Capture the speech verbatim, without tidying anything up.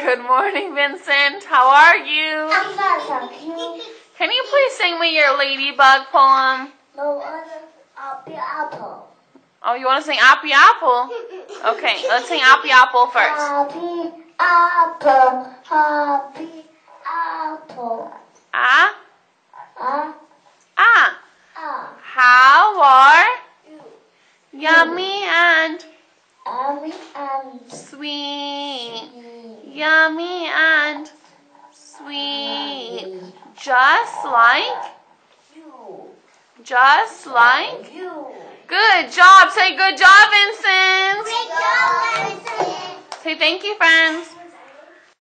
Good morning, Vincent. How are you? I'm not talking. Can you please sing me your ladybug poem? No other apple apple. Oh, you want to sing Appy Apple? Okay, let's sing Appy Apple first. Happy apple, happy apple. Ah, Ah, ah. ah. How are You. yummy and Yummy and sweet? sweet. Yummy and sweet. Just like, You. just like. You. Good job. Say good job, Vincent. Great job, Vincent. Say thank you, friends.